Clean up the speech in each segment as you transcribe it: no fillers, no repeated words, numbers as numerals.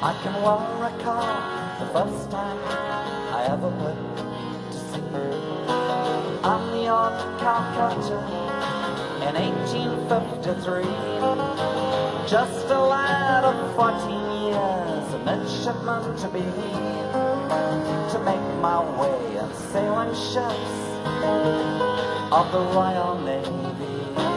I can well recall the first time I ever went to sea on the old Calcutta in 1853. Just a lad of 14 years, a midshipman to be, to make my way in sailing ships of the Royal Navy.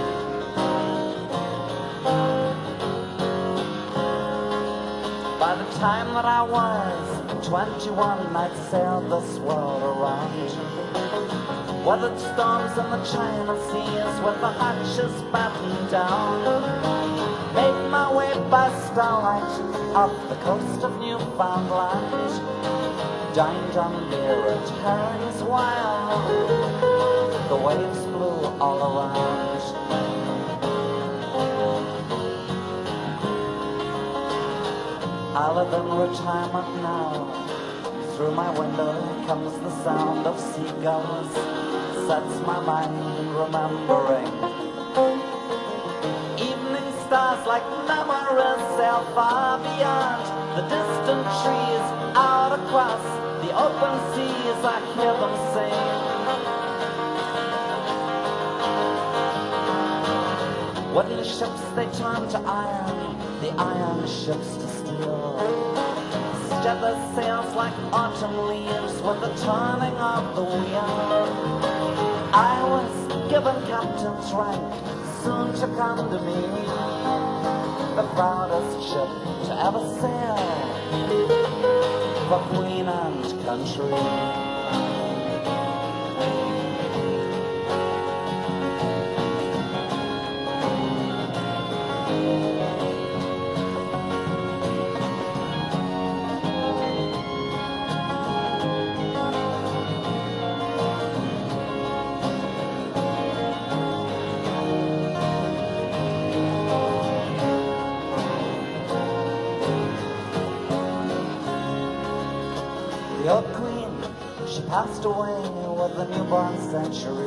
By the time that I was 21, I'd sailed this world around, weathered storms in the China seas with the hatches battened down, made my way by starlight off the coast of Newfoundland, dined on beer and herrings while the waves blew all around. I live in retirement now. Through my window comes the sound of seagulls, sets my mind remembering. Evening stars like memories sail far beyond the distant trees, out across the open seas I hear them sing. Wooden ships they turn to iron, the iron ships to steel. Spread their sails like autumn leaves with the turning of the wheel. I was given captain's rank, soon to come to me, the proudest ship to ever sail for Queen and country. The old queen, she passed away with the newborn century.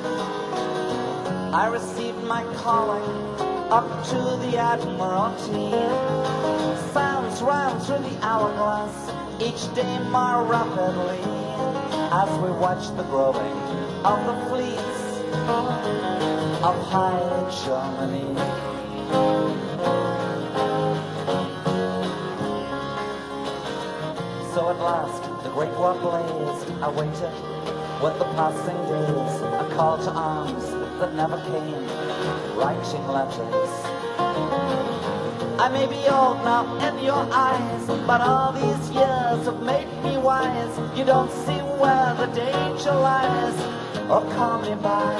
I received my calling up to the Admiralty. Sounds ran through the hourglass each day more rapidly as we watched the growing of the fleets of High Germany. So at last the great war blazed, I waited with the passing days, a call to arms that never came, writing letters. I may be old now in your eyes, but all these years have made me wise. You don't see where the danger lies. Oh, call me back,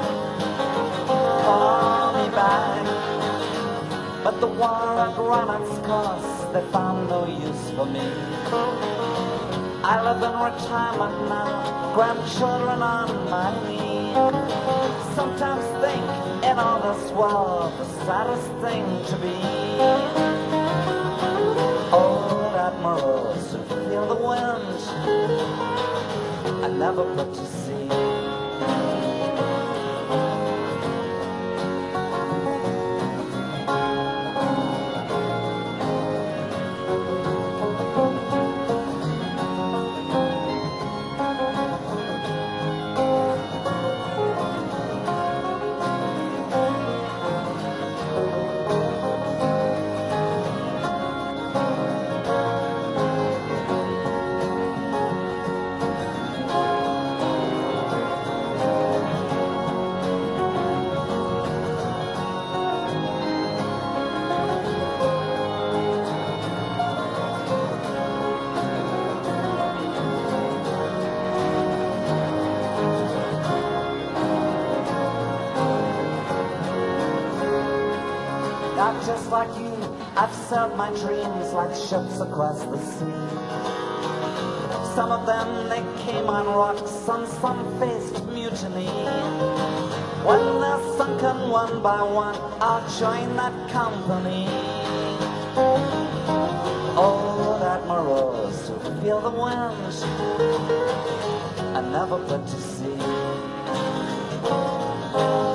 call me back. But the war had run its course, they found no use for me. I live in retirement now, grandchildren on my knee. Sometimes think in all this world the saddest thing to be. Old admirals who feel the wind I never put to sea. Not just like you, I've sailed my dreams like ships across the sea. Some of them, they came on rocks, and some faced mutiny. When they're sunken one by one, I'll join that company. Old admirals who feel the wind I never put to sea.